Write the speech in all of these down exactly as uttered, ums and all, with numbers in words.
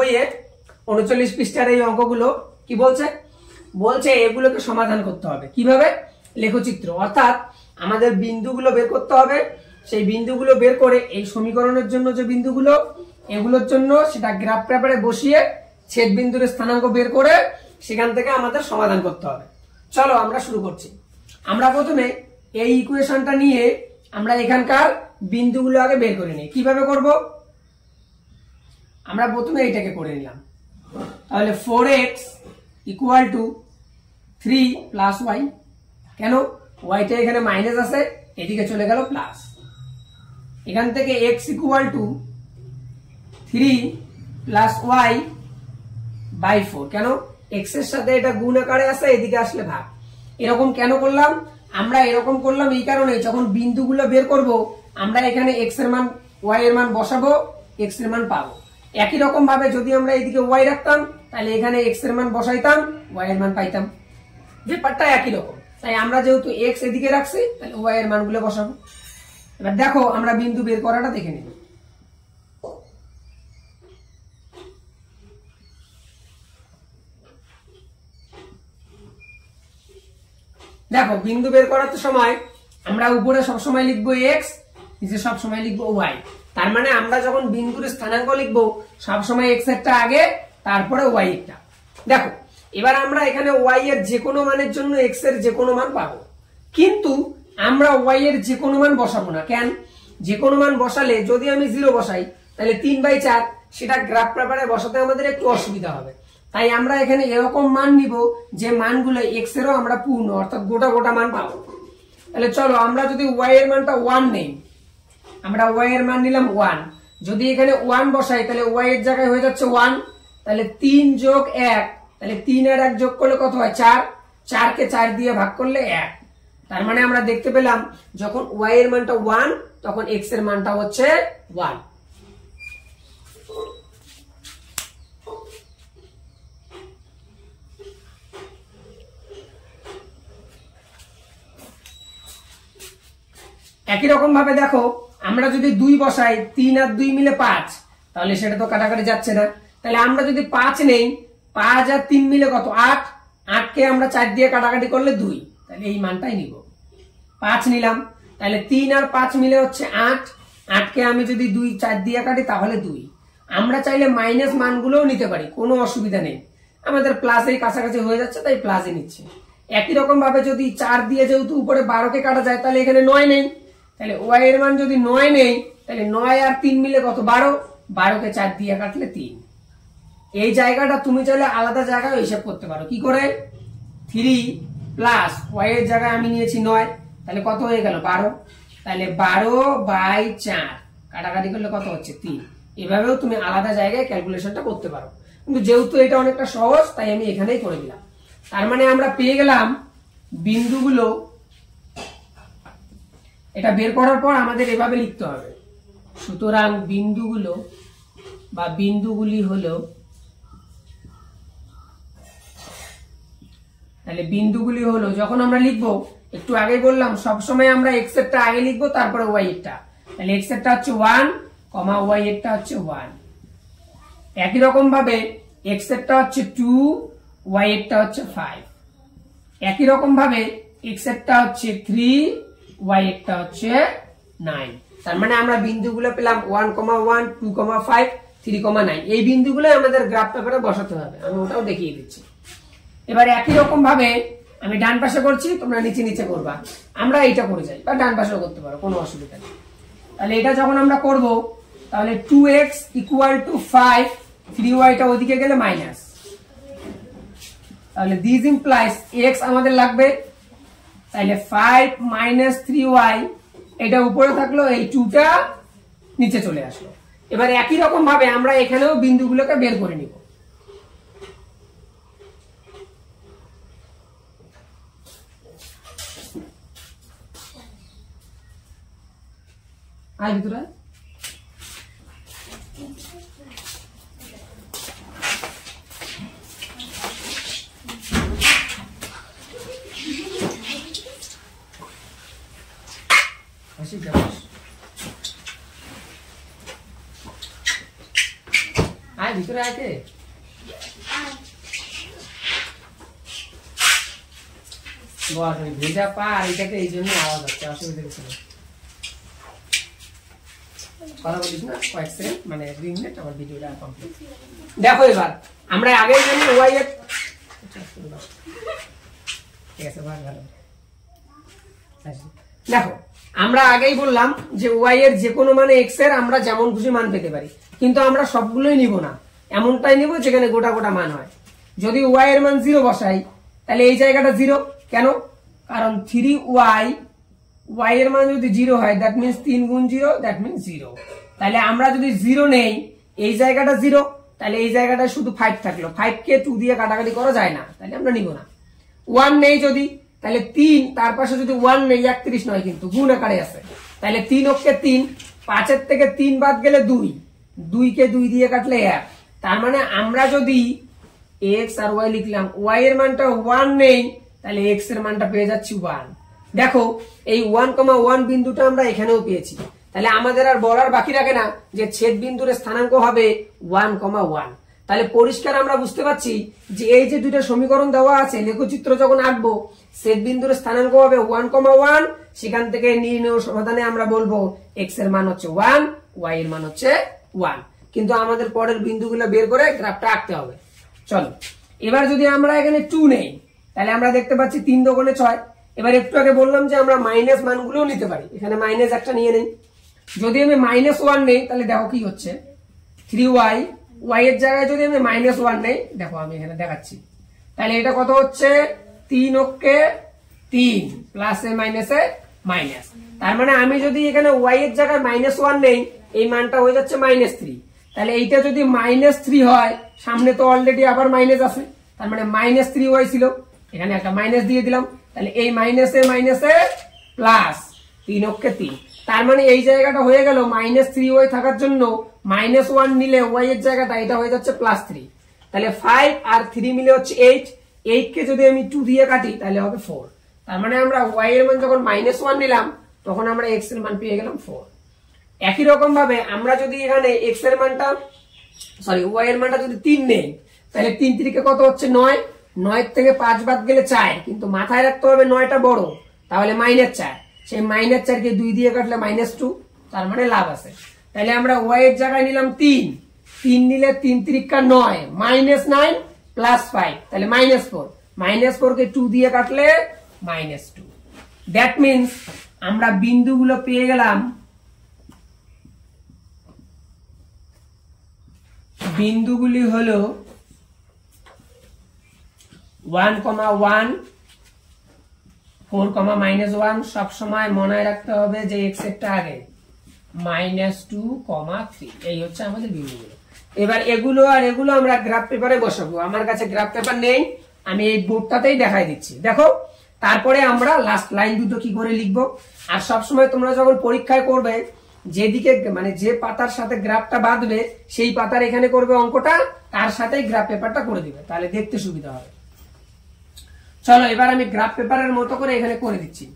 বইয়ে উনচল্লিশ পৃষ্ঠার এই অঙ্কগুলো কি বলছে বলছে এগুলোকে সমাধান করতে হবে কিভাবে লেখচিত্র অর্থাৎ আমাদের বিন্দুগুলো বের করতে হবে সেই বিন্দুগুলো বের করে এই সমীকরণের জন্য যে বিন্দুগুলো এগুলোর জন্য সেটা গ্রাফ পেপারে বসিয়ে ছেদ বিন্দুর স্থানাঙ্ক বের করে সেখান থেকে আমাদের সমাধান করতে হবে চলো আমরা শুরু করছি আমরা প্রথমে এই ইকুয়েশনটা নিয়ে আমরা এখানকার বিন্দুগুলো আগে বের করে নিই কিভাবে করব আমরা প্রথমে এইটাকে করে নিলাম তাহলে four x equal to three plus y কেন ওয়াইটা এখানে মাইনাস আছে এদিকে চলে গেল প্লাস এখান থেকে x equal to three plus y by four কেন x এর সাথে এটা গুণ আকারে আছে এদিকে আসলে ভাগ এরকম কেন করলাম আমরা এরকম করলাম এই কারণে যখন বিন্দুগুলো বের করব আমরা এখানে x এর মান y এর মান বসাবো x এর মান পাবো একই রকম ভাবে যদি আমরা এদিকে y রাখতাম তাহলে এখানে x এর মান বসাইতাম y এর মান পাইতাম ব্যাপারটা একই রকম তাই আমরা যেহেতু x এদিকে রাখছি তাহলে y এর মানগুলো বসাবো এবার দেখো আমরা বিন্দু বের করাটা দেখে নিব দেখো বিন্দু বের করার সময় আমরা উপরে সব সময় লিখবো x নিচে সব সময় লিখবো y তার মানে আমরা যখন বিন্দুর স্থানাঙ্ক লিখবো সব সময় x এরটা আগে তারপরে y এরটা দেখো এবার আমরা এখানে y এর যে কোনো মানের জন্য x এর যে কোনো মান পাবো কিন্তু আমরা y এর যে কোনো মান বসাবো না কেন যে কোনো মান বসালে যদি আমি জিরো বসাই তাহলে তিন বাই চার সেটা গ্রাফ পেপারে বসাতে আমাদের একটু অসুবিধা হবে তাই আমরা এখানে এরকম মান নিব যে মানগুলো x এরও আমরা পূর্ণ অর্থাৎ গোটা গোটা মান পাবো তাহলে চলো আমরা যদি y এর মানটা ওয়ান নেই আমরা y এর মান নিলাম ওয়ান যদি এখানে ওয়ান বসাই তাহলে y এর জায়গায় হয়ে যাচ্ছে ওয়ান তাহলে তিন যোগ এক তাহলে তিন আর এক যোগ করলে কত হয় চার চার কে চার দিয়ে ভাগ করলে এক তার মানে আমরা দেখতে পেলাম যখন y এর মানটা ওয়ান তখন x এর মানটা হচ্ছে ওয়ান একই রকম ভাবে দেখো আমরা যদি দুই বসাই তিন আর দুই মিলে পাঁচ তাহলে সেটা তো কাটাকাটি যাচ্ছে না তাহলে আমরা যদি পাঁচ নেই পাঁচ আর তিন মিলে কত আট আটকে আমরা চার দিয়ে কাটাকাটি করলে দুই তাহলে এই মানটাই নিব পাঁচ নিলাম তাহলে তিন আর পাঁচ মিলে হচ্ছে আট আটকে আমি যদি দুই চার দিয়ে কাটি তাহলে দুই আমরা চাইলে মাইনাস মানগুলোও নিতে পারি কোনো অসুবিধা নেই আমাদের প্লাসের কাছাকাছি হয়ে যাচ্ছে তাই প্লাসে নিচ্ছে একই রকম ভাবে যদি চার দিয়ে যেহেতু উপরে বারোকে কাটা যায় তাহলে এখানে নয় নেই তাহলে y এর মান যদি নয় নেই তাহলে নয় আর তিন মিলে কত বারো বারোকে চার দিয়ে কাটলে তিন এই জায়গাটা তুমি চাইলে আলাদা জায়গায় হিসাব করতে পারো কি করে থ্রি প্লাস y এর জায়গায় আমি নিয়েছি নয় তাহলে কত হয়ে গেল বারো তাহলে বারো বাই চার কাটাকাটি করলে কত হচ্ছে তিন এভাবেও তুমি আলাদা জায়গায় ক্যালকুলেশনটা করতে পারো কিন্তু যেহেতু এটা অনেকটা সহজ তাই আমি এখানেই করে দিলাম তার মানে আমরা পেয়ে গেলাম বিন্দুগুলো এটা বের করার পর আমাদের এভাবে লিখতে হবে সুতরাং বিন্দুগুলো বা বিন্দুগুলি হলো তাহলে বিন্দুগুলি হলো যখন আমরা লিখবো একটু আগে বললাম সব সময় আমরা x এরটা আগে লিখবো তারপরে y এরটা তাহলে x এরটা হচ্ছে ওয়ান কমা y এরটা হচ্ছে ওয়ান একই রকম ভাবে x এরটা হচ্ছে টু y এরটা হচ্ছে ফাইভ একই রকম ভাবে x এরটা হচ্ছে থ্রি y এরটা হচ্ছে নাইন তার মানে আমরা বিন্দুগুলো পেলাম one comma one two comma five three comma nine এই বিন্দুগুলো আমাদের গ্রাফ পেপারে বসাতে হবে আমি ওটাও দেখিয়ে দিচ্ছি এবার একই রকম ভাবে আমি ডান পাশে করছি তোমরা নিচে নিচে করবা আমরা এইটা করে যাই বা ডান পাশেও করতে পারো কোনো অসুবিধা নেই তাহলে এটা যখন আমরা করব তাহলে two x equal to five three ওয়াইটা ওদিকে গেলে মাইনাস তাহলে দিস ইমপ্লাইজ x আমাদের লাগবে তাহলে ফাইভ মাইনাস থ্রি ওয়াই এটা উপরে থাকলো এই টুটা নিচে চলে আসলো এবার একই রকম ভাবে আমরা এখানেও বিন্দুগুলোকে বের করে নিব আই ভিতরে আসি যাও আই ভিতরে ভিতরে আগে ভেজা পা আর এটাকে এই জন্য আওয়াজ হচ্ছে, অসুবিধা কিছু নেই, কথা বলিস না কয়েক সেকেন্ড, মানে দুই মিনিট আমার ভিডিওটা কমপ্লিট। দেখো এবার আমরা আগেই জানি ওয়াই এর, ঠিক আছে ভালো ভালো। দেখো আমরা আগেই বললাম যে ওয়াই এর যে কোনো মানে এক্স এর আমরা যেমন খুশি মান পেতে পারি, কিন্তু আমরা সবগুলোই নিব না, এমনটাই নিব যেখানে গোটা গোটা মান হয়। যদি ওয়াই এর মান জিরো বসাই তাহলে এই জায়গাটা জিরো, কেন? কারণ থ্রি ওয়াই, ওয়াই এর মান যদি জিরো হয় দ্যাট মিনস তিন গুণ জিরো দ্যাট মিনস জিরো। তাহলে আমরা যদি জিরো নেই এই জায়গাটা জিরো, তাহলে এই জায়গাটা শুধু ফাইভ থাকলো, ফাইভ কে টু দিয়ে কাটাকাটি করা যায় না, তাহলে আমরা নিব না। ওয়ান নেই যদি, তাহলে তিন, তার পাশে যদি ওয়ান নেই একত্রিশ নয় কিন্তু গুণ আকারে আছে, তাহলে তিন অক্ষে তিন, পাঁচের থেকে তিন বাদ গেলে দুই, দুই কে দুই দিয়ে কাটলে এক। তার মানে আমরা যদি এক্স আর ওয়াই লিখলাম, ওয়াই এর মানটা ওয়ান নেই, তাহলে এক্স এর মানটা পেয়ে যাচ্ছি ওয়ান। দেখো এই ওয়ান কমা ওয়ান বিন্দুটা আমরা এখানেও পেয়েছি, তাহলে আমাদের আর বলার বাকি রাখে না যে ছেদ বিন্দুর স্থানাঙ্ক হবে ওয়ান কমা ওয়ান। তাহলে পরিষ্কার আমরা বুঝতে পারছি যে এই যে দুইটা সমীকরণ দেওয়া আছে, লেখচিত্র যখন আঁকবো ছেদ বিন্দুর স্থানাঙ্ক হবে ওয়ান কমা ওয়ান, সেখান থেকে নির্ণয় সমাধানে আমরা বলবো এক্স এর মান হচ্ছে ওয়ান, ওয়াই এর মান হচ্ছে ওয়ান। কিন্তু আমাদের পরের বিন্দুগুলো বের করে গ্রাফটা আঁকতে হবে। চলো এবার যদি আমরা এখানে টু নেই, তাহলে আমরা দেখতে পাচ্ছি তিন দোকানে ছয়। এবার একটু আগে বললাম যে আমরা মাইনাস মানগুলোও নিতে পারি, এখানে মাইনাস একটা নিয়ে নেই। যদি আমি মাইনাস ওয়ান নেই তাহলে দেখো কি হচ্ছে, থ্রি ওয়াই, ওয়াই এর জায়গায় যদি আমি মাইনাস ওয়ান নেই, দেখো আমি এখানে দেখাচ্ছি, তাহলে এটা কত হচ্ছে, তিন অক্ষে তিন প্লাসে মাইনাসে মাইনাস। তার মানে আমি যদি এখানে ওয়াই এর জায়গায় মাইনাস ওয়ান নেই, এই মানটা হয়ে যাচ্ছে মাইনাস থ্রি। তাহলে এইটা যদি মাইনাস থ্রি হয়, সামনে তো অলরেডি আবার মাইনাস আছে, তার মানে মাইনাস থ্রি ওয়াই ছিল, এখানে একটা মাইনাস দিয়ে দিলাম, তাহলে এই মাইনাসে মাইনাসে প্লাস তিন অক্ষে তিন। তার মানে এই জায়গাটা হয়ে গেল মাইনাস থ্রি ওয়াই থাকার জন্য মাইনাস ওয়ান নিলে ওয়াই এর জায়গাটা এটা হয়ে যাচ্ছে প্লাস থ্রি। তাহলে ফাইভ আর থ্রি মিলে হচ্ছে এইট, এইট কে যদি আমি টু দিয়ে কাটি তাহলে হবে ফোর। তার মানে আমরা ওয়াই এর মান যখন মাইনাস ওয়ান নিলাম তখন আমরা এক্স এর মান পেয়ে গেলাম ফোর। একই রকম ভাবে আমরা যদি এখানে এক্স এর মানটা সরি ওয়াই এর মানটা যদি তিন নেই, তাহলে তিন তিরিকে কত হচ্ছে নয়, নয় থেকে পাঁচ বাদ গেলে চার, কিন্তু মাথায় রাখতে হবে নয়টা বড়, তাহলে মাইনাস চার, সেই মাইনাস চারকে দুই দিয়ে কাটলে মাইনাস টু, তার মানে লাভ আছে। তাহলে আমরা ওয়াই এর জায়গায় নিলাম তিন, তিন নিলে তিন তিরিকা নয়, মাইনাস নাইন প্লাস ফাইভ, তাহলে মাইনাস ফোর, মাইনাস ফোর কে টু দিয়ে কাটলে মাইনাস টু। দ্যাট মিনস আমরা বিন্দুগুলো পেয়ে গেলাম, বিন্দুগুলি হলো one comma one, four comma minus one. সবসময় মনে রাখতে হবে যে এক্স এরটা আগে, মাইনাস টু কমা থ্রি, এই হচ্ছে আমাদের বিন্দুগুলো। এবার এগুলো আর এগুলো আমরা গ্রাফ পেপারে বসাবো, আমার কাছে গ্রাফ পেপার নেই, আমি এই বোর্ডটাতেই দেখাই দিচ্ছি। দেখো তারপরে আমরা লাস্ট লাইন দুটো কি করে লিখবো। আর সবসময় তোমরা যখন পরীক্ষায় করবে, যেদিকে মানে যে পাতার সাথে গ্রাফটা বাঁধবে সেই পাতার এখানে করবে অঙ্কটা, তার সাথেই গ্রাফ পেপারটা করে দিবে, তাহলে দেখতে সুবিধা হবে। চলো এবার আমি গ্রাফ পেপারের মতো করে এখানে করে দিচ্ছি।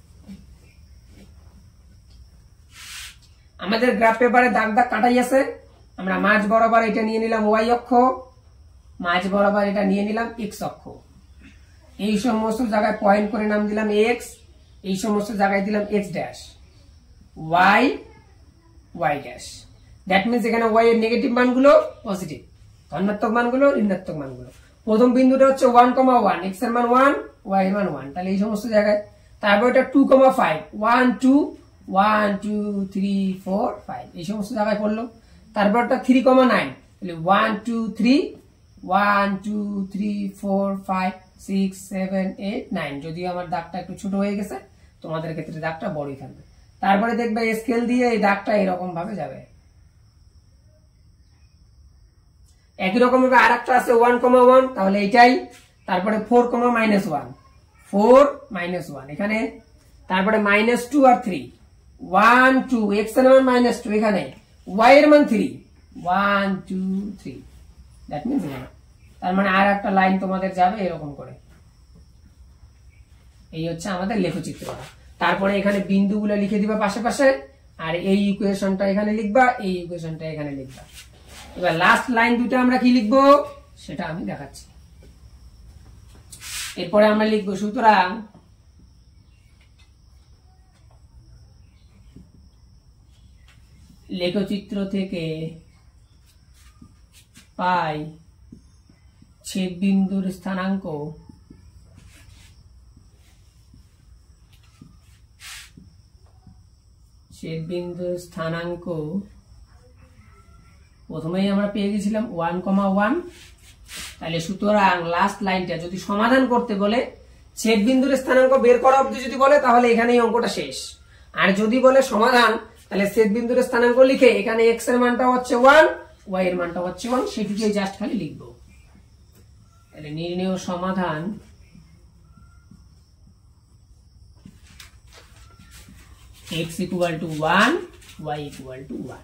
আমাদের গ্রাফ পেপারে দাগ দাগ কাটাই আছে, আমরা মাঝ বরাবর এটা নিয়ে নিলাম ওয়াই অক্ষ, মাঝ বরাবর এটা নিয়ে নিলাম এক্স অক্ষ, এই সমস্ত জায়গায় পয়েন্ট করে নাম দিলাম এক্স, এই সমস্ত জায়গায় দিলাম x dash, y y dash. That means এখানে ওয়াই এর নেগেটিভ মানগুলো পজিটিভ, ধনাত্মক মানগুলো ঋণাত্মক মানগুলো। প্রথম বিন্দুটা হচ্ছে ওয়ান কমা ওয়ান, এক্স এর মান ওয়ান, ওয়াই এর মান ওয়ান, তাহলে এই সমস্ত জায়গায়। তারপর এটা two comma five, one two, one two three four five, এই সমস্ত জায়গায় পড়লো। তারপরটা থ্রি কমা নাইন, তাহলে one two three, one two three four five six seven eight nine, যদিও আমার দাগটা একটু ছোট হয়ে গেছে, তোমাদের ক্ষেত্রে দাগটা বড়ই থাকবে। তারপরে দেখবে স্কেল দিয়ে এই দাগটা এরকম ভাবে যাবে। একই রকম ভাবে আর একটা আছে ওয়ান কমা ওয়ান, তাহলে এটাই। তারপরে four comma minus one, four minus one এখানে। তারপরে মাইনাস টু আর থ্রি, ওয়ান টু, এক্স এর মান মাইনাস টু এখানে, ওয়াই এর মান three, one two three, that means এখানে। তার মানে আর একটা লাইন তোমাদের যাবে এরকম করে। এই হচ্ছে আমাদের লেখচিত্রটা। তারপরে এখানে বিন্দুগুলো লিখে দিবা পাশে পাশে, আর এই ইকুয়েশনটা এখানে লিখবা, এই ইকুয়েশনটা এখানে লিখবা। এবার লাস্ট লাইন দুটো আমরা কি লিখবো সেটা আমি দেখাচ্ছি। এরপরে আমরা লিখবো সুতরাং লেখচিত্র থেকে পাই ছেদ বিন্দুর স্থানাঙ্ক ছেদ বিন্দুর স্থানাঙ্ক প্রথমেই আমরা পেয়ে গেছিলাম ওয়ান কমা ওয়ান। তাহলে সুতরাং লাস্ট লাইনটা যদি সমাধান করতে বলে ছেদ বিন্দুর স্থানাঙ্ক বের করা অবধি যদি বলে তাহলে এখানে এই অঙ্কটা শেষ। আর যদি বলে সমাধান তাহলে ছেদ বিন্দুর স্থানাঙ্ক লিখে এখানে এক্স এর মানটা হচ্ছে ওয়ান, ওয়াই এর মানটা হচ্ছে ওয়ান, সেটিকে জাস্ট খালি লিখবো। তাহলে নির্ণেয় সমাধান x equal to one, y equal to one।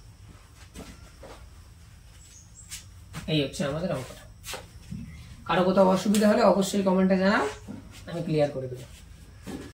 এই হচ্ছে আমাদের অঙ্কটা। কারো কোথাও অসুবিধা হলে অবশ্যই কমেন্টে জানাও, আমি ক্লিয়ার করে দেবো।